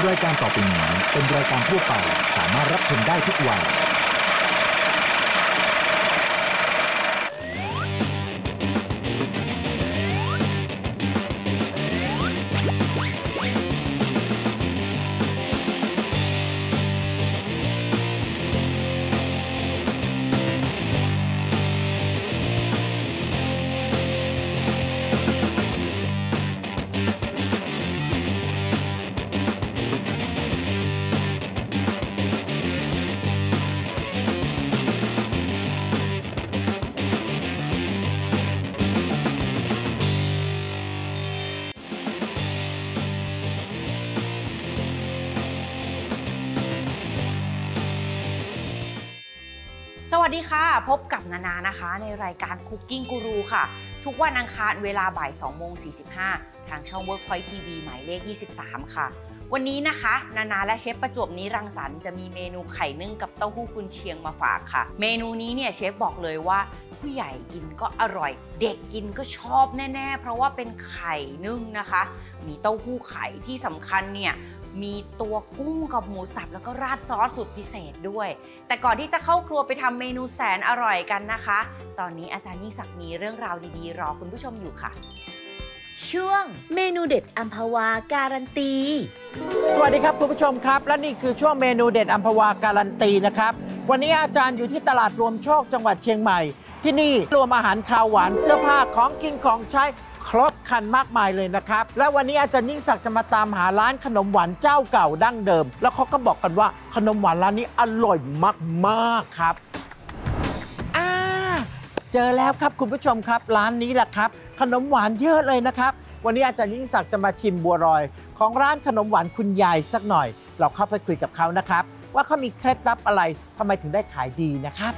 รายการต่อไปนี้เป็นรายการทั่วไปสามารถรับชมได้ทุกวัยสวัสดีค่ะพบกับนานานะคะในรายการ Cooking Guru ค่ะทุกวันอังคารเวลาบ่าย 2:45 ทางช่อง Workpoint TV หมายเลข 23 ค่ะวันนี้นะคะนานาและเชฟประจวบนิรังสรรค์จะมีเมนูไข่นึ่งกับเต้าหู้กุนเชียงมาฝากค่ะเมนูนี้เนี่ยเชฟบอกเลยว่าผู้ใหญ่กินก็อร่อยเด็กกินก็ชอบแน่ๆเพราะว่าเป็นไข่นึ่งนะคะมีเต้าหู้ไข่ที่สำคัญเนี่ยมีตัวกุ้งกับหมูสับแล้วก็ราดซอสสูตรพิเศษด้วยแต่ก่อนที่จะเข้าครัวไปทำเมนูแสนอร่อยกันนะคะตอนนี้อาจารย์ยิ่งศักดิ์มีเรื่องราวดีๆรอคุณผู้ชมอยู่ค่ะช่วงเมนูเด็ดอัมพวาการันตีสวัสดีครับคุณผู้ชมครับและนี่คือช่วงเมนูเด็ดอัมพวาการันตีนะครับวันนี้อาจารย์อยู่ที่ตลาดรวมโชคจังหวัดเชียงใหม่ที่นี่รวมอาหารคาวหวานเสื้อผ้าของกินของใช้ครบครันมากมายเลยนะครับและวันนี้อาจารย์ยิ่งศักดิ์จะมาตามหาร้านขนมหวานเจ้าเก่าดั้งเดิมแล้วเขาก็บอกกันว่าขนมหวานร้านนี้อร่อยมากๆครับเจอแล้วครับคุณผู้ชมครับร้านนี้แหละครับขนมหวานเยอะเลยนะครับวันนี้อาจารย์ยิ่งศักดิ์จะมาชิมบัวลอยของร้านขนมหวานคุณยายสักหน่อยเราเข้าไปคุยกับเขานะครับว่าเขามีเคล็ดลับอะไรทำไมถึงได้ขายดีนะครับ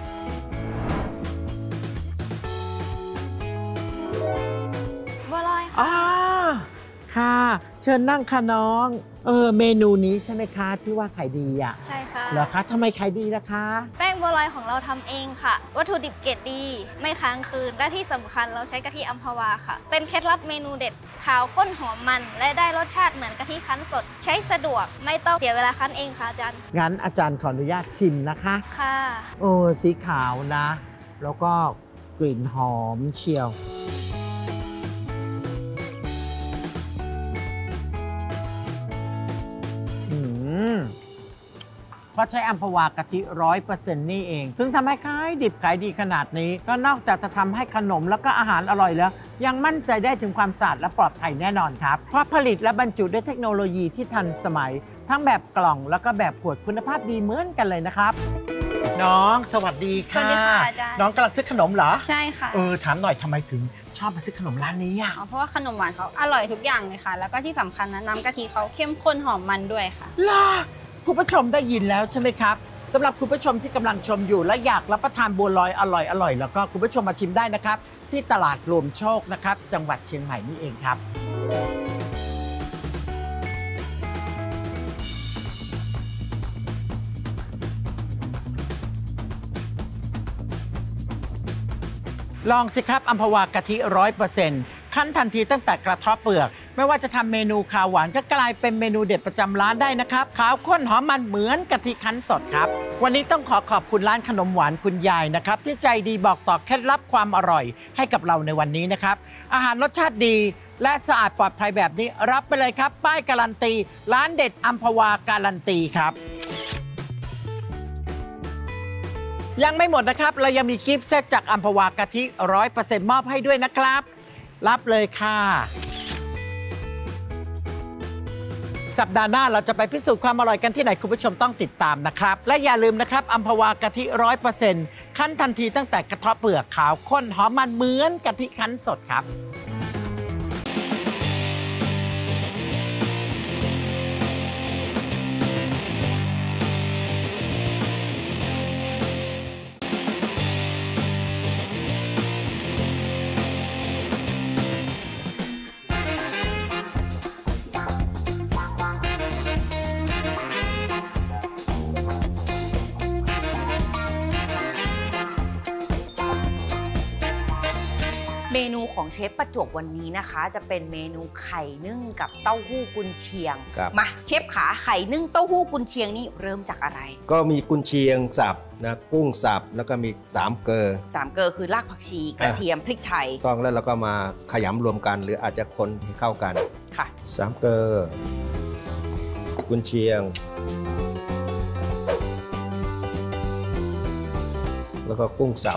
บัวลอยค่ะค่ะเชิญนั่งค่ะน้องเมนูนี้ใช่ไหมคะที่ว่าขายดีอ่ะใช่ค่ะเหรอคะทำไมขายดีล่ะคะแป้งบัวลอยของเราทำเองค่ะวัตถุดิบเกรดดีไม่ค้างคืนและที่สำคัญเราใช้กะทิอัมพวาค่ะเป็นเคล็ดลับเมนูเด็ดขาวข้นหอมมันและได้รสชาติเหมือนกะทิคั้นสดใช้สะดวกไม่ต้องเสียเวลาคั้นเองค่ะอาจารย์งั้นอาจารย์ขออนุญาตชิมนะคะค่ะสีขาวนะแล้วก็กลิ่นหอมเชียวเพราะใช้อัมพวากะทิ 100% นี่เองถึงทำให้ขายดิบขายดีขนาดนี้ก็นอกจากจะทำให้ขนมแล้วก็อาหารอร่อยแล้วยังมั่นใจได้ถึงความสะอาดและปลอดภัยแน่นอนครับเพราะผลิตและบรรจุด้วยเทคโนโลยีที่ทันสมัยทั้งแบบกล่องแล้วก็แบบขวดคุณภาพดีเหมือนกันเลยนะครับน้องสวัสดีค่ะสวัสดีค่ะอาจารย์น้องกำลังซื้อขนมเหรอใช่ค่ะถามหน่อยทำไมถึงชอบมาซื้อขนมร้านนี้อ่ะเพราะว่าขนมหวานเขาอร่อยทุกอย่างเลยค่ะแล้วก็ที่สำคัญนะน้ำกะทิเขาเข้มข้นหอมมันด้วยค่ะล่ะคุณผู้ชมได้ยินแล้วใช่ไหมครับสำหรับคุณผู้ชมที่กำลังชมอยู่และอยากรับประทานบัวลอยอร่อยแล้วก็คุณผู้ชมมาชิมได้นะครับที่ตลาดรวมโชคนะครับจังหวัดเชียงใหม่นี่เองครับลองสิครับอัมพวากะทิ 100% คั้นทันทีตั้งแต่กระเทาะเปลือกไม่ว่าจะทำเมนูข้าวหวานก็กลายเป็นเมนูเด็ดประจำร้านได้นะครับขาวข้นหอมมันเหมือนกะทิคั้นสดครับวันนี้ต้องขอบคุณร้านขนมหวานคุณยายนะครับที่ใจดีบอกต่อเคล็ดลับความอร่อยให้กับเราในวันนี้นะครับอาหารรสชาติดีและสะอาดปลอดภัยแบบนี้รับไปเลยครับป้ายการันตีร้านเด็ดอัมพวาการันตีครับยังไม่หมดนะครับเรายังมีกิฟต์เซตจากอัมพวากะทิ 100% มอบให้ด้วยนะครับรับเลยค่ะสัปดาห์หน้าเราจะไปพิสูจน์ความอร่อยกันที่ไหนคุณผู้ชมต้องติดตามนะครับและอย่าลืมนะครับอัมพวากะทิ 100% คั้นทันทีตั้งแต่กระเทาะเปลือกขาวข้นหอมมันเหมือนกะทิคั้นสดครับเมนูของเชฟประจวบวันนี้นะคะ จะเป็นเมนูไข่นึ่งกับเต้าหู้กุนเชียงครับมาเชฟขาไข่นึ่งเต้าหู้กุนเชียงนี่เริ่มจากอะไรก็มีกุนเชียงสับนะกุ้งสับแล้วก็มี3 เกลือ 3 เกลือคือรากผักชีกระเทียมพริกไทยต้องแล้วเราก็มาขยำรวมกัน หรืออาจจะคนให้เข้ากันค่ะ 3 เกลือกุนเชียง แล้วก็กุ้งสับ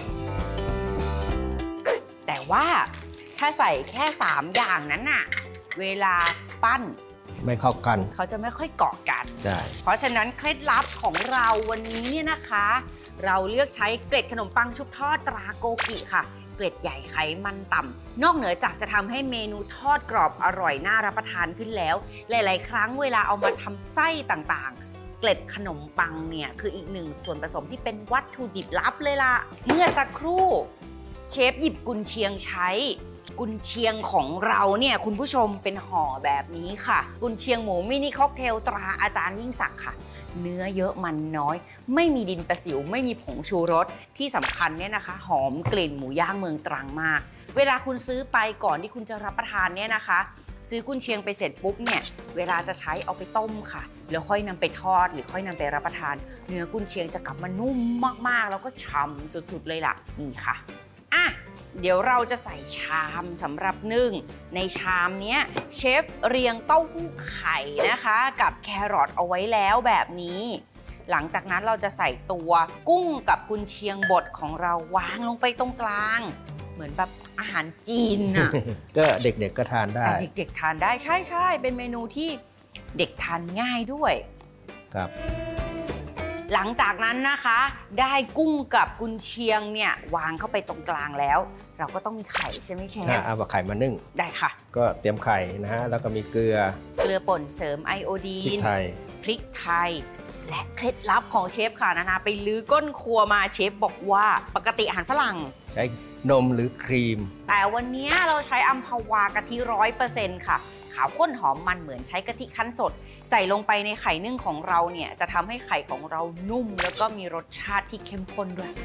แต่ว่าถ้าใส่แค่ 3 อย่างนั้นน่ะเวลาปั้นไม่เข้ากันเขาจะไม่ค่อยเกาะกันใช่เพราะฉะนั้นเคล็ดลับของเราวันนี้เนี่ยนะคะ เราเลือกใช้เกล็ดขนมปังชุบทอดตราโกกิค่ะ เกล็ดใหญ่ไขมันต่ำนอกเหนือจากจะทำให้เมนูทอดกรอบอร่อยน่ารับประทานขึ้นแล้ว หลายๆ ครั้งเวลาเอามาทำไส้ต่างๆ เกล็ดขนมปังเนี่ยคืออีกหนึ่งส่วนผสมที่เป็นวัตถุดิบลับเลยล่ะเมื่อสักครู่เชฟหยิบกุนเชียงใช้กุนเชียงของเราเนี่ยคุณผู้ชมเป็นห่อแบบนี้ค่ะกุนเชียงหมูมินิค็อกเทลตราอาจารย์ยิ่งศักดิ์ค่ะเนื้อเยอะมันน้อยไม่มีดินประสิวไม่มีผงชูรสที่สำคัญเนี่ยนะคะหอมกลิ่นหมูย่างเมืองตรังมากเวลาคุณซื้อไปก่อนที่คุณจะรับประทานเนี่ยนะคะซื้อกุนเชียงไปเสร็จปุ๊บเนี่ยเวลาจะใช้เอาไปต้มค่ะแล้วค่อยนำไปทอดหรือค่อยนำไปรับประทานเนื้อกุนเชียงจะกลับมานุ่มมากๆแล้วก็ฉ่ำสุดๆเลยล่ะนี่ค่ะอ่ะเดี๋ยวเราจะใส่ชามสำหรับนึ่งในชามนี้เชฟเรียงเต้าหู้ไข่นะคะกับแครอทเอาไว้แล้วแบบนี้หลังจากนั้นเราจะใส่ตัวกุ้งกับกุนเชียงบดของเราวางลงไปตรงกลางเหมือนแบบอาหารจีนอะก็เด็กๆก็ทานได้แต่เด็กๆทานได้ใช่เป็นเมนูที่เด็กทานง่ายด้วยครับหลังจากนั้นนะคะได้กุ้งกับกุนเชียงเนี่ยวางเข้าไปตรงกลางแล้ว เราก็ต้องมีไข่ใช่ไหมเชฟเอาไข่มานึ่งได้ค่ะก็เตรียมไข่นะฮะแล้วก็มีเกลือเกลือป่นเสริมไอโอดีพริกนไทยพริกไทยและเคล็ดลับของเชฟค่ะนานาไปลื้อก้นครัวมาเชฟบอกว่าปกติอาหารฝรั่งใช้นมหรือครีมแต่วันนี้เราใช้อัมพวากะทิ100%ค่ะขาวข้นหอมมันเหมือนใช้กะทิคั้นสดใส่ลงไปในไข่นึ่งของเราเนี่ยจะทำให้ไข่ของเรานุ่มแล้วก็มีรสชาติที่เข้มข้นด้วย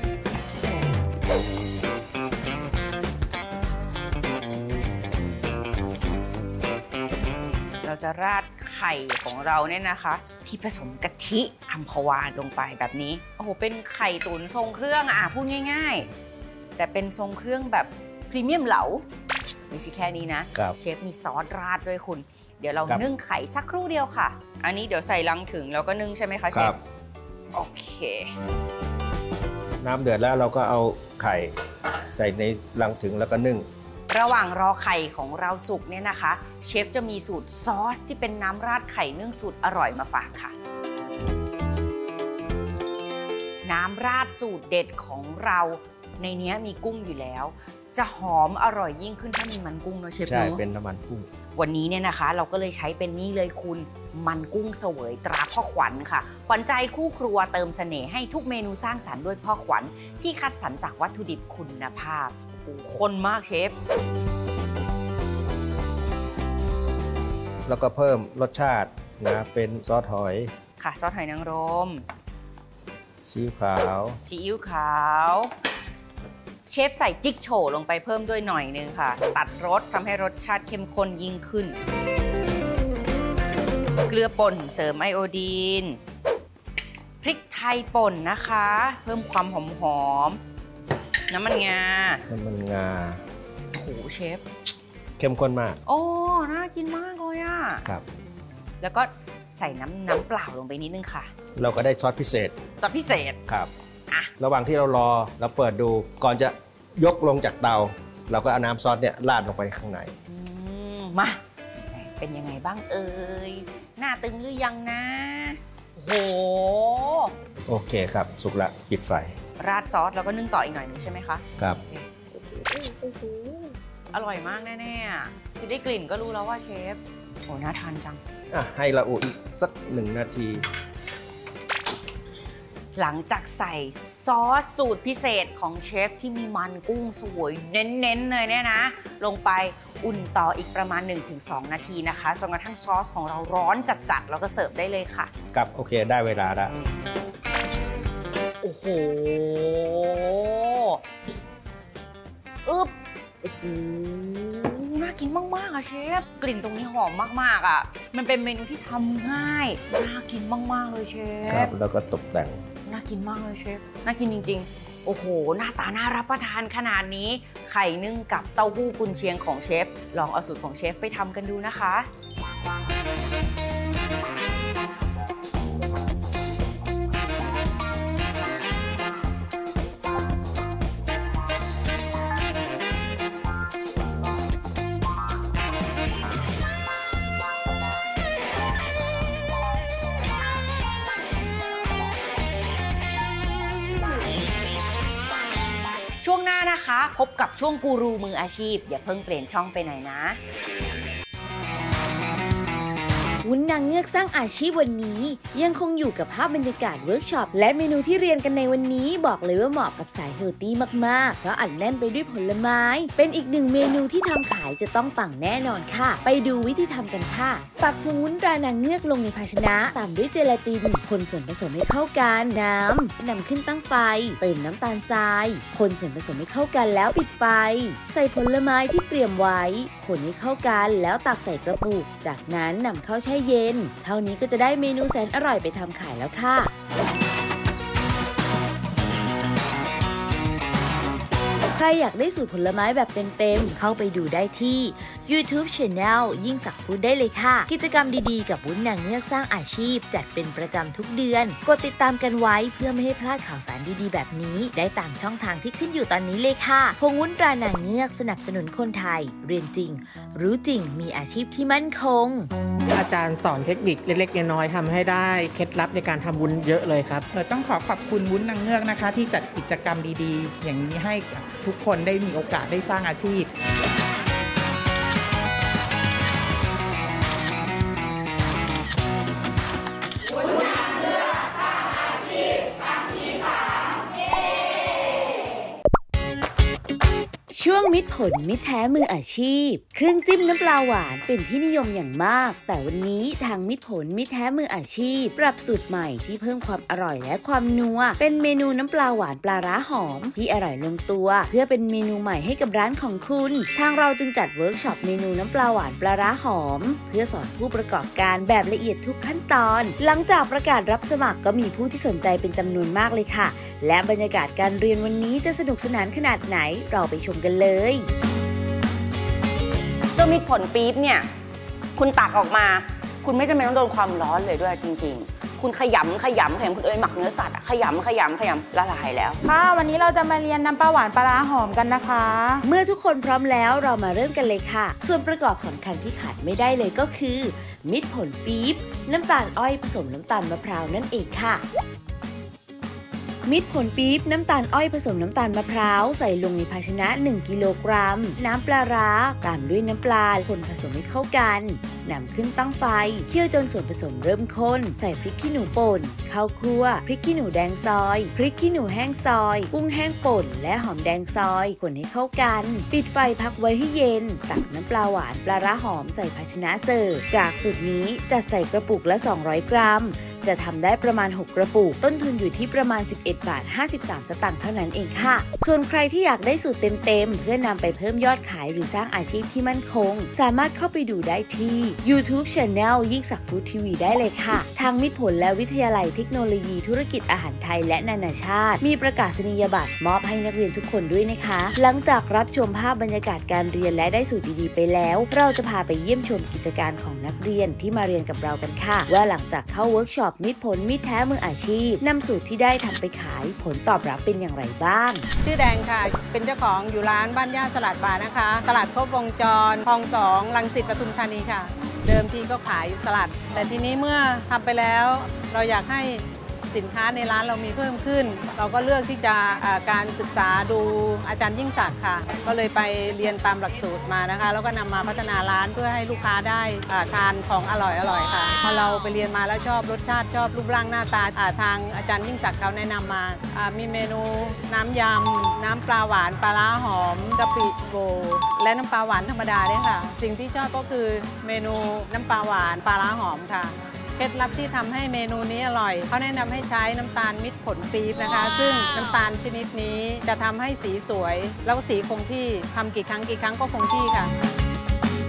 เราจะราดไข่ของเราเนี่ยนะคะที่ผสมกะทิอัมพวาลงไปแบบนี้โอ้โหเป็นไข่ตุ๋นทรงเครื่องพูดง่ายๆแต่เป็นทรงเครื่องแบบพรีเมียมเหลาไม่ใช่แค่นี้นะครับเชฟมีซอสราดด้วยคุณเดี๋ยวเราครับนึ่งไข่สักครู่เดียวค่ะอันนี้เดี๋ยวใส่ลังถึงแล้วก็นึ่งใช่ไหมคะเชครัฟบโอเคน้ำเดือดแล้วเราก็เอาไข่ใส่ในลังถึงแล้วก็นึ่งระหว่างรอไข่ของเราสุกเนี่ยนะคะเชฟจะมีสูตรซอสที่เป็นน้ำราดไข่นึ่งสูตรอร่อยมาฝากค่ะ น้ำราดสูตรเด็ดของเราในนี้มีกุ้งอยู่แล้ว จะหอมอร่อยยิ่งขึ้นถ้ามีมันกุ้งเนอะเชฟใช่เนอะเป็นน้ำมันกุ้งวันนี้เนี่ยนะคะเราก็เลยใช้เป็นนี่เลยคุณมันกุ้งเสวยตราพ่อขวัญค่ะ ขวัญใจคู่ครัวเติมเสน่ห์ให้ทุกเมนูสร้างสรรค์ด้วยพ่อขวัญที่คัดสรรจากวัตถุดิบคุณภาพโอ้โหข้นมากเชฟแล้วก็เพิ่มรสชาตินะเป็นซอสหอยค่ะซอสหอยนางรมซีอิ๊วขาวซีอิ๊วขาวเชฟใส่จิ๊กโฉลงไปเพิ่มด้วยหน่อยนึงค่ะตัดรสทำให้รสชาติเข้มข้นยิ่งขึ้นเกลือป่นเสริมไอโอดีนพริกไทยป่นนะคะเพิ่มความหอมๆน้ำมันงาน้ำมันงาโอ้โหเชฟเข้มข้นมากโอ้น่ากินมากเลยอะครับแล้วก็ใส่น้ำเปล่าลงไปนิดนึงค่ะเราก็ได้ซอสพิเศษซอสพิเศษครับอ่ะระหว่างที่เรารอเราเปิดดูก่อนจะยกลงจากเตา เราก็เอาน้ำซอสเนี่ยราดลงไปข้างในมาเป็นยังไงบ้างเอ่ยหน้าตึงหรือยังนะโอ้โหโอเคครับ สุกละปิดไฟราดซอสแล้วก็นึ่งต่ออีกหน่อยหนึงใช่ไหมคะครับโอ้โหอร่อยมากแน่ๆอะคือได้กลิ่นก็รู้แล้วว่าเชฟโอ้น่าทานจังให้ละอุอีกสัก1 นาทีหลังจากใส่ซอสสูตรพิเศษของเชฟที่มีมันกุ้งสวยเน้นๆเลยเนี่ยนะ ลงไปอุ่นต่ออีกประมาณ 1-2 นาทีนะคะจนกระทั่งซอสของเราร้อนจัดๆแล้วก็เสิร์ฟได้เลยค่ะครับโอเคได้เวลาแล้วโอ้โหอึ๊บโอ้โหกินมากๆอะเชฟกลิ่นตรงนี้หอมมากๆอะมันเป็นเมนูที่ทำง่ายน่ากินมากๆเลยเชฟครับแล้วก็ตกแต่งน่ากินมากเลยเชฟน่ากินจริงๆโอ้โหหน้าตาน่ารับประทานขนาดนี้ไข่นึ่งกับเต้าหู้กุนเชียงของเชฟลองเอาสูตรของเชฟไปทำกันดูนะคะช่วงหน้านะคะพบกับช่วงกูรูมืออาชีพอย่าเพิ่งเปลี่ยนช่องไปไหนนะวุ้นนางเงือกสร้างอาชีพวันนี้ยังคงอยู่กับภาพบรรยากาศเวิร์กช็อปและเมนูที่เรียนกันในวันนี้บอกเลยว่าเหมาะกับสายเฮลตี้มากๆเพราะอัดแน่นไปด้วยผลไม้เป็นอีกหนึ่งเมนูที่ทำขายจะต้องปังแน่นอนค่ะไปดูวิธีทำกันค่ะตักผงวุ้นตรานางเงือกลงในภาชนะตามด้วยเจลาตินคนส่วนผสมให้เข้ากันน้ำนำขึ้นตั้งไฟเติมน้ำตาลทรายคนส่วนผสมให้เข้ากันแล้วปิดไฟใส่ผลไม้ที่เตรียมไว้คนให้เข้ากันแล้วตักใส่กระปุกจากนั้นนำเข้าแช่เย็นเท่านี้ก็จะได้เมนูแสนอร่อยไปทำขายแล้วค่ะใครอยากได้สูตรผลไม้แบบเต็มๆเข้าไปดูได้ที่ YouTube Channel ยิ่งศักดิ์ฟู้ดได้เลยค่ะกิจกรรมดีๆกับวุ้นนางเงือกสร้างอาชีพจัดเป็นประจำทุกเดือนกดติดตามกันไว้เพื่อไม่ให้พลาดข่าวสารดีๆแบบนี้ได้ตามช่องทางที่ขึ้นอยู่ตอนนี้เลยค่ะผงวุ้นตรานางเงือกสนับสนุนคนไทยเรียนจริงรู้จริงมีอาชีพที่มั่นคงอาจารย์สอนเทคนิคเล็กๆน้อยๆทำให้ได้เคล็ดลับในการทำวุ้นเยอะเลยครับต้องขอบคุณวุ้นนางเงือกนะคะที่จัดกิจกรรมดีๆอย่างนี้ให้ทุกคนได้มีโอกาสได้สร้างอาชีพช่วงมิตรผลมิตรแท้มืออาชีพเครื่องจิ้มน้ำปลาหวานเป็นที่นิยมอย่างมากแต่วันนี้ทางมิตรผลมิตรแท้มืออาชีพปรับสูตรใหม่ที่เพิ่มความอร่อยและความนัวเป็นเมนูน้ำปลาหวานปลาร้าหอมที่อร่อยลงตัวเพื่อเป็นเมนูใหม่ให้กับร้านของคุณทางเราจึงจัดเวิร์กช็อปเมนูน้ำปลาหวานปลาร้าหอมเพื่อสอนผู้ประกอบการแบบละเอียดทุกขั้นตอนหลังจากประกาศรับสมัครก็มีผู้ที่สนใจเป็นจำนวนมากเลยค่ะและบรรยากาศการเรียนวันนี้จะสนุกสนานขนาดไหนเราไปชมกันเลยตัวมิตรผลปี๊บเนี่ยคุณตักออกมาคุณไม่จำเป็นต้องโดนความร้อนเลยด้วยจริงๆคุณขยำคุณเอ๋ยหมักเนื้อสัตว์ขยำละลายแล้วค่ะวันนี้เราจะมาเรียนน้ำปลาหวานปลาร้าหอมกันนะคะเมื่อทุกคนพร้อมแล้วเรามาเริ่มกันเลยค่ะส่วนประกอบสำคัญที่ขาดไม่ได้เลยก็คือมิตรผลปี๊บน้ำตาลอ้อยผสมน้ำตาลมะพร้าวนั่นเองค่ะมิตรผลปี๊บน้ำตาลอ้อยผสมน้ำตาลมะพร้าวใส่ลงในภาชนะ1กิโลกรัมน้ำปลาร้าตามด้วยน้ำปลาคนผสมให้เข้ากันนำขึ้นตั้งไฟเคี่ยวจนส่วนผสมเริ่มข้นใส่พริกขี้หนูป่นข้าวคั่วพริกขี้หนูแดงซอยพริกขี้หนูแห้งซอยกุ้งแห้งป่นและหอมแดงซอยคนให้เข้ากันปิดไฟพักไว้ให้เย็นตักน้ำปลาหวานปลาร้าหอมใส่ภาชนะเสิร์ฟจากสูตรนี้จัดใส่กระปุกละ200 กรัมจะทำได้ประมาณ6กระปุกต้นทุนอยู่ที่ประมาณ11.53 บาทสตางค์เท่านั้นเองค่ะส่วนใครที่อยากได้สูตรเต็มๆเพื่อนำไปเพิ่มยอดขายหรือสร้างอาชีพที่มั่นคงสามารถเข้าไปดูได้ที่ YouTube Channel ยิ่งศักดิ์ฟู้ดทีวีได้เลยค่ะทางมิตรผลและวิทยาลัยเทคโนโลยีธุรกิจอาหารไทยและนานาชาติมีประกาศนียบัตรมอบให้นักเรียนทุกคนด้วยนะคะหลังจากรับชมภาพบรรยากาศการเรียนและได้สูตรดีๆไปแล้วเราจะพาไปเยี่ยมชมกิจการของนักเรียนที่มาเรียนกับเรากันค่ะว่าหลังจากเข้าเวิร์กช็อปมิตรผลมิตรแท้มืออาชีพนำสูตรที่ได้ทำไปขายผลตอบรับเป็นอย่างไรบ้างชื่อแดงค่ะเป็นเจ้าของอยู่ร้านบ้านย่าสลัดบาร์นะคะตลาดครบวงจรคลอง2รังสิตปทุมธานีค่ะเดิมทีก็ขายสลัดแต่ทีนี้เมื่อทำไปแล้วเราอยากให้สินค้าในร้านเรามีเพิ่มขึ้นเราก็เลือกที่จะการศึกษาดูอาจารย์ยิ่งศักดิ์ค่ะก็เลยไปเรียนตามหลักสูตรมานะคะแล้วก็นำมาพัฒนาร้านเพื่อให้ลูกค้าได้ทานของอร่อยค่ะพอเราไปเรียนมาแล้วชอบรสชาติชอบรูปร่างหน้าตาทางอาจารย์ยิ่งศักดิ์เขาแนะนำมามีเมนูน้ำยำน้ำปลาหวานปลาร้าหอมกะปิโบและน้ำปลาหวานธรรมดาเนี่ยค่ะสิ่งที่ชอบก็คือเมนูน้ำปลาหวานปลาร้าหอมค่ะเคล็ดลับที่ทำให้เมนูนี้อร่อยเขาแนะนำให้ใช้น้ำตาลมิตรผลปี๊บนะคะซึ่งน้ำตาลชนิดนี้จะทำให้สีสวยแล้วก็สีคงที่ทำกี่ครั้งก็คงที่ค่ะ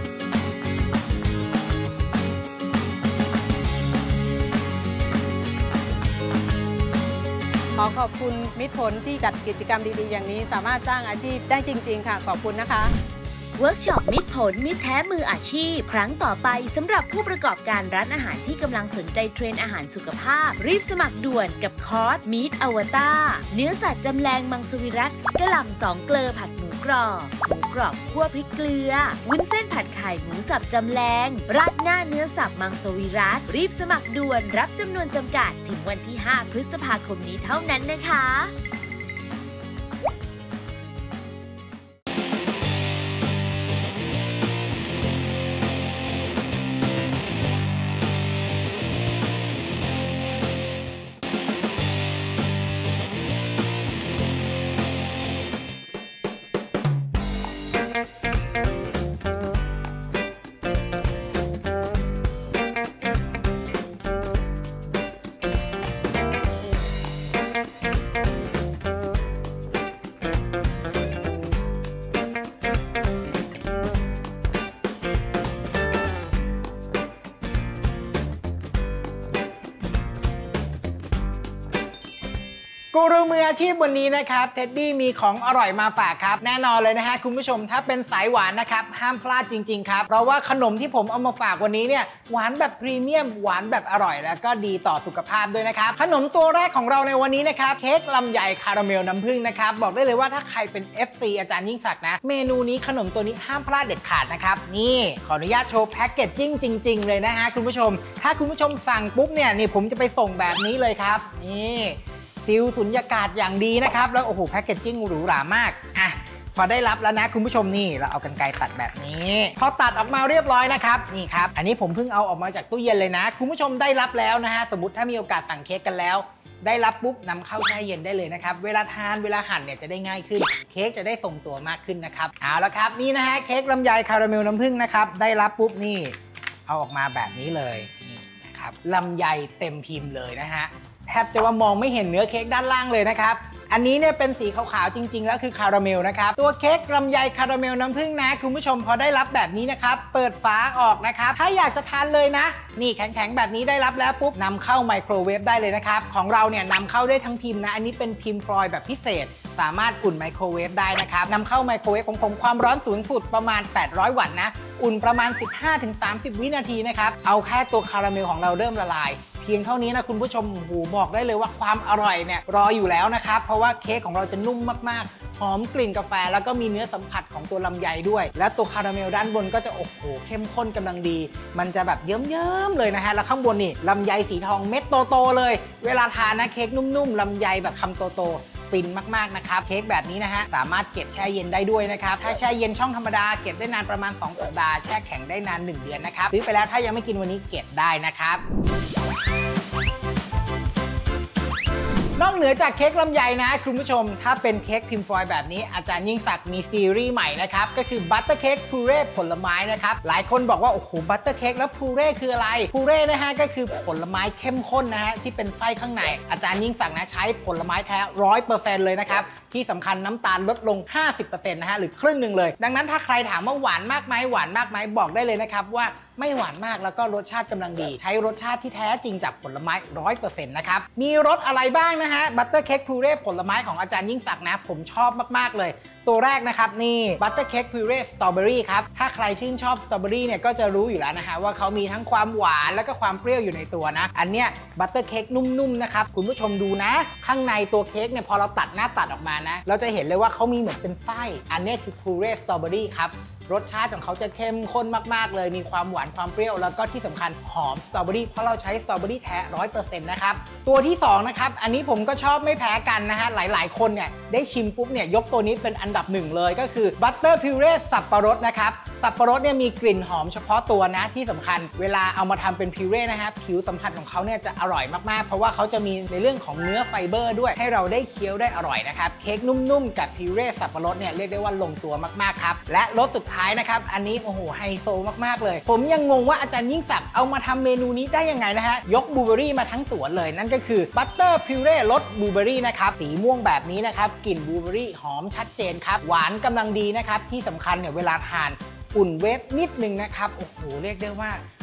อขอบคุณมิตรผลที่จัดกิจกรรมดีๆอย่างนี้สามารถสร้างอาชีพได้จริงๆค่ะขอบคุณนะคะเวิร์กช็อปมิตรผลมิตรแท้มืออาชีพครั้งต่อไปสำหรับผู้ประกอบการร้านอาหารที่กำลังสนใจเทรนด์อาหารสุขภาพรีบสมัครด่วนกับคอร์สมีทอวตารเนื้อสัตว์จำแรงมังสวิรัติกะหล่ำ2 เกลอผัดหมูกรอบคั่วพริกเกลือวุ้นเส้นผัดไข่หมูสับจำแรงราดหน้าเนื้อสับมังสวิรัติรีบสมัครด่วนรับจำนวนจำกัดถึงวันที่ 5 พฤษภาคมนี้เท่านั้นนะคะกูรูมืออาชีพวันนี้นะครับเท็ดดี้มีของอร่อยมาฝากครับแน่นอนเลยนะฮะคุณผู้ชมถ้าเป็นสายหวานนะครับห้ามพลาดจริงๆครับเพราะว่าขนมที่ผมเอามาฝากวันนี้เนี่ยหวานแบบพรีเมียมหวานแบบอร่อยแล้วก็ดีต่อสุขภาพด้วยนะครับขนมตัวแรกของเราในวันนี้นะครับเค้กลำไยคาราเมลน้ำผึ้งนะครับบอกได้เลยว่าถ้าใครเป็น FC อาจารย์ยิ่งศักดิ์นะเมนูนี้ขนมตัวนี้ห้ามพลาดเด็ดขาดนะครับนี่ขออนุญาตโชว์แพ็กเกจจิ้งจริงๆเลยนะฮะคุณผู้ชมถ้าคุณผู้ชมสั่งปุ๊บเนี่ยนี่ผมจะไปส่งแบบนี้เลยครับนี่ซิลสุญญากาศอย่างดีนะครับแล้วโอ้โหแพ็กเกจจิ้งหรูหรามากอ่ะพอได้รับแล้วนะคุณผู้ชมนี่เราเอากรรไกรตัดแบบนี้พอตัดออกมาเรียบร้อยนะครับนี่ครับอันนี้ผมเพิ่งเอาออกมาจากตู้เย็นเลยนะคุณผู้ชมได้รับแล้วนะฮะสมมติถ้ามีโอกาสสั่งเค้กกันแล้วได้รับปุ๊บนำเข้าแช่เย็นได้เลยนะครับเวลาทานเวลาหั่นเนี่ยจะได้ง่ายขึ้นเค้กจะได้ทรงตัวมากขึ้นนะครับเอาละครับนี่นะฮะเค้กลำไยคาราเมลน้ำผึ้งนะครับได้รับปุ๊บนี่เอาออกมาแบบนี้เลยนี่นะครับลำไยเต็มพิมพ์เลยนะฮะแทบจะว่ามองไม่เห็นเนื้อเค้กด้านล่างเลยนะครับอันนี้เนี่ยเป็นสีขาวๆจริงๆแล้วคือคาราเมลนะครับตัวเค้กลำไยคาราเมลน้ำผึ้งนะคุณผู้ชมพอได้รับแบบนี้นะครับเปิดฝาออกนะครับถ้าอยากจะทานเลยนะนี่แข็งๆแบบนี้ได้รับแล้วปุ๊บนำเข้าไมโครเวฟได้เลยนะครับของเราเนี่ยนำเข้าได้ทั้งพิมพ์นะอันนี้เป็นพิมพ์ฟอยล์แบบพิเศษสามารถอุ่นไมโครเวฟได้นะครับนำเข้าไมโครเวฟของผมความร้อนสูงสุดประมาณ800วัตต์นะอุ่นประมาณ 15-30 วินาทีนะครับเอาแค่ตัวคาราเมลของเราเริ่มละลายเพียงเท่านี้นะคุณผู้ชมโอ้โหบอกได้เลยว่าความอร่อยเนี่ยรออยู่แล้วนะครับเพราะว่าเค้กของเราจะนุ่มมากๆหอมกลิ่นกาแฟแล้วก็มีเนื้อสัมผัสของตัวลำไยด้วยและตัวคาราเมลด้านบนก็จะโอ้โหเข้มข้นกำลังดีมันจะแบบเยิ้มๆเลยนะฮะแล้วข้างบนนี่ลำไยสีทองเม็ดโตๆเลยเวลาทานนะเค้กนุ่มๆลำไยแบบคำโตๆฟินมากๆนะครับเค้กแบบนี้นะฮะสามารถเก็บแช่เย็นได้ด้วยนะครับถ้าแช่เย็นช่องธรรมดาเก็บได้นานประมาณ2 สัปดาห์แช่แข็งได้นาน1 เดือนนะครับซื้อไปแล้วถ้ายังไม่กินวันนี้เก็บได้นะครับนอกเหนือจากเค้กลำไยนะคุณผู้ชมถ้าเป็นเค้กพิมพ์ฟอยล์แบบนี้อาจารย์ยิ่งศักดิ์มีซีรีส์ใหม่นะครับก็คือบัตเตอร์เค้กพูเร่ผลไม้นะครับหลายคนบอกว่าโอ้โหบัตเตอร์เค้กแล้วพูเร่คืออะไรพูเร่นะฮะก็คือผลไม้เข้มข้นนะฮะที่เป็นไส้ข้างในอาจารย์ยิ่งศักดิ์นะใช้ผลไม้แท้ 100% เลยนะครับที่สำคัญน้ำตาลลดลง 50% นะฮะหรือครึ่งหนึ่งเลยดังนั้นถ้าใครถามว่าหวานมากไหมหวานมากไหมบอกได้เลยนะครับว่าไม่หวานมากแล้วก็รสชาติกำลังดีใช้รสชาติที่แท้จริงจากผลไม้ 100% นะครับมีรสอะไรบ้างนะฮะบัตเตอร์เค้กพูเร่ผลไม้ของอาจารย์ยิ่งศักดิ์นะผมชอบมากๆเลยตัวแรกนะครับนี่บัตเตอร์เค้กพูเร่สตรอเบอรี่ครับถ้าใครชื่นชอบสตรอเบอรี่เนี่ยก็จะรู้อยู่แล้วนะฮะว่าเขามีทั้งความหวานแล้วก็ความเปรี้ยวอยู่ในตัวนะอันเนี้ยบัตเตอร์เค้กนุ่มๆนะครับคุณผู้ชมดูนะข้างในตัวเค้กเนี่ยพอเราตัดหน้าตัดออกมานะเราจะเห็นเลยว่าเขามีเหมือนเป็นไส้อันนี้คือพูเร่สตรอเบอรี่ครับรสชาติของเขาจะเข้มข้นมากๆเลยมีความหวานความเปรี้ยวแล้วก็ที่สำคัญหอมสตรอเบอรี่เพราะเราใช้สตรอเบอรี่แท้ 100% นะครับตัวที่2นะครับอันนี้ผมก็ชอบไม่แพ้กันนะฮะหลายๆคนเนี่ยได้ชิมปุ๊บเนี่ยยกตัวนี้เป็นอันดับ1เลยก็คือบัตเตอร์พิวเร่สับปะรดนะครับสับปะรดเนี่ยมีกลิ่นหอมเฉพาะตัวนะที่สำคัญเวลาเอามาทำเป็นพิวเร่นะฮะผิวสัมผัสของเขาเนี่ยจะอร่อยมากๆเพราะว่าเขาจะมีในเรื่องของเนื้อไฟเบอร์ด้วยให้เราได้เคี้ยวได้อร่อยนะครับเค้กนุ่มๆกับพิวเร่สับปะรดเนี่ยเรียกได้ว่าลงตัวมากๆครับและรสสุดท้ายนะครับอันนี้โอ้โหไฮโซมากๆเลยผมยังงงว่าอาจารย์ยิ่งศักดิ์เอามาทำเมนูนี้ได้ยังไงนะฮะยกบลูเบอรี่มาทั้งสวนเลยนั่นก็คือบัตเตอร์พิวเร่รสบลูเบอรี่นะครับสีม่วงแบบนี้นะครับกลิ่นบลูเบอรี่หอมชัดเจนครับหวานกำลังดีนะครับที่สำคัญเนี่ยเวลาทานอุ่นเวฟนิดนึงนะครับโอ้โหเรียกได้ว่า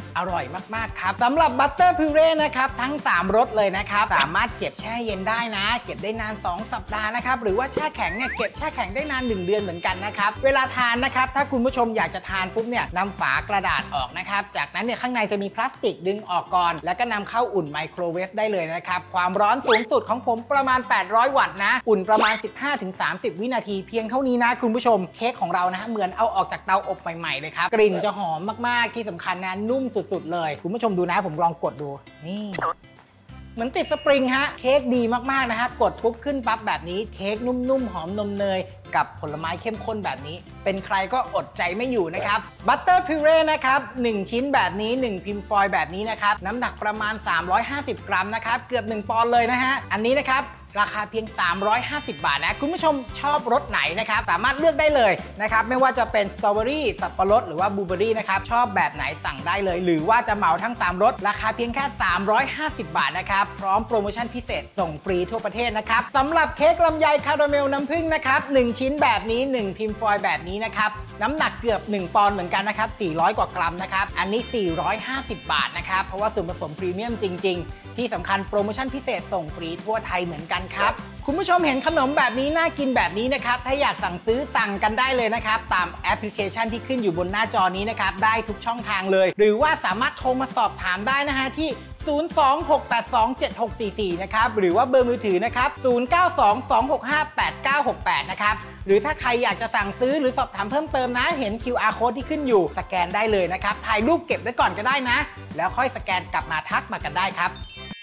อร่อยมากๆครับสำหรับบัตเตอร์พิวเร่นะครับทั้ง3รสเลยนะครับสามารถเก็บแช่เย็นได้นะเก็บได้นาน2 สัปดาห์นะครับหรือว่าแช่แข็งเนี่ยเก็บแช่แข็งได้นาน1 เดือนเหมือนกันนะครับเวลาทานนะครับถ้าคุณผู้ชมอยากจะทานปุ๊บเนี่ยนำฝากระดาษออกนะครับจากนั้นเนี่ยข้างในจะมีพลาสติกดึงออกก่อนแล้วก็นำเข้าอุ่นไมโครเวฟได้เลยนะครับความร้อนสูงสุดของผมประมาณ800 วัตต์นะอุ่นประมาณ 15-30 วินาทีเพียงเท่านี้นะคุณผู้ชมเค้กของเรานะเหมือนเอาออกจากเตาอบใหม่ๆเลยครับกลิ่นจะหอมมากๆที่สำคัญนะนุ่มสุดๆเลยคุณผู้ชมดูนะผมลองกดดูนี่เหมือนติดสปริงฮะเค้กดีมากๆนะฮะกดปุ๊บขึ้นปั๊บแบบนี้เค้กนุ่มๆหอมนมเนยกับผลไม้เข้มข้นแบบนี้เป็นใครก็อดใจไม่อยู่นะครับบัตเตอร์พิวเร่นะครับ1ชิ้นแบบนี้1พิมพ์ฟอยล์แบบนี้นะครับน้ำหนักประมาณ350 กรัมนะครับเกือบ1 ปอนด์เลยนะฮะอันนี้นะครับราคาเพียง350 บาทนะคุณผู้ชมชอบรสไหนนะครับสามารถเลือกได้เลยนะครับไม่ว่าจะเป็นสตรอเบอรี่สับปะรดหรือว่าบลูเบอรี่นะครับชอบแบบไหนสั่งได้เลยหรือว่าจะเหมาทั้ง3รสราคาเพียงแค่350 บาทนะครับพร้อมโปรโมชั่นพิเศษส่งฟรีทั่วประเทศนะครับสำหรับเค้กลำไยคาราเมลน้ำผึ้งนะครับ1ชิ้นแบบนี้1พิมพ์ฟอยล์แบบนี้นะครับน้ำหนักเกือบ1 ปอนด์เหมือนกันนะครับ400 กว่ากรัมนะครับอันนี้450 บาทนะครับเพราะว่าส่วนผสมพรีเมียมจริงๆที่สำคัญโปรโมชั่นพิเศษส่งฟรีทั่วไทยเหมือนกันครับคุณผู้ชมเห็นขนมแบบนี้น่ากินแบบนี้นะครับถ้าอยากสั่งซื้อสั่งกันได้เลยนะครับตามแอปพลิเคชันที่ขึ้นอยู่บนหน้าจอนี้นะครับได้ทุกช่องทางเลยหรือว่าสามารถโทรมาสอบถามได้นะฮะที่026827644นะครับหรือว่าเบอร์มือถือนะครับ0922658968นะครับหรือถ้าใครอยากจะสั่งซื้อหรือสอบถามเพิ่มเติมนะเห็น QR code ที่ขึ้นอยู่สแกนได้เลยนะครับถ่ายรูปเก็บไว้ก่อนก็ได้นะแล้วค่อยสแกนกลับมาทักมากันได้ครับ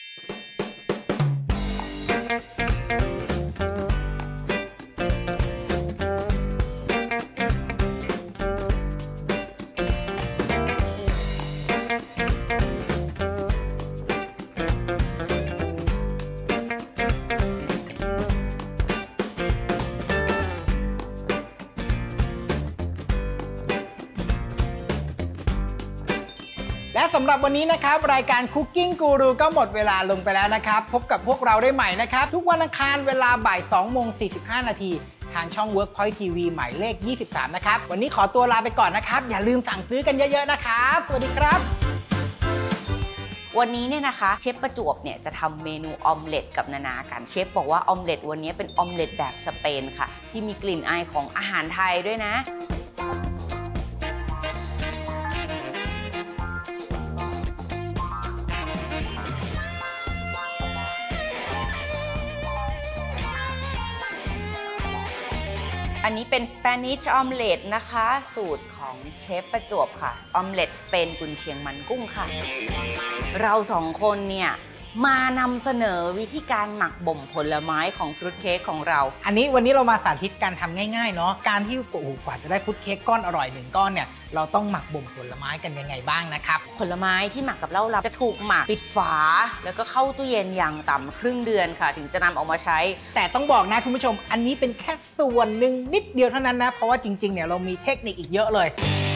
และสำหรับวันนี้นะครับรายการ Cooking Guru ก็หมดเวลาลงไปแล้วนะครับพบกับพวกเราได้ใหม่นะครับทุกวันอังคารเวลาบ่าย 2:45 นาทีทางช่อง Workpoint TV หมายเลข 23 นะครับวันนี้ขอตัวลาไปก่อนนะครับอย่าลืมสั่งซื้อกันเยอะๆนะครับสวัสดีครับวันนี้เนี่ยนะคะเชฟประจวบเนี่ยจะทำเมนูออมเล็ตกับนานากันเชฟบอกว่าออมเล็ตวันนี้เป็นออมเล็ตแบบสเปนค่ะที่มีกลิ่นอายของอาหารไทยด้วยนะอันนี้เป็นสเปนิชออมเล็ตนะคะสูตรของเชฟประจวบค่ะออมเล็ตสเปนกุนเชียงมันกุ้งค่ะเรา2 คนเนี่ยมานำเสนอวิธีการหมักบ่มผลไม้ของฟรุตเค้กของเราอันนี้วันนี้เรามาสาธิตการทำง่ายๆเนาะการที่กว่าจะได้ฟรุตเค้กก้อนอร่อย1 ก้อนเนี่ยเราต้องหมักบ่มผลไม้กันยังไงบ้างนะครับผลไม้ที่หมักกับเหล้าเราจะถูกหมักปิดฝาแล้วก็เข้าตู้เย็นอย่างต่ำครึ่งเดือนค่ะถึงจะนำออกมาใช้แต่ต้องบอกนะคุณผู้ชมอันนี้เป็นแค่ส่วนหนึ่งนิดเดียวเท่านั้นนะเพราะว่าจริงๆเนี่ยเรามีเทคนิคอีกเยอะเลย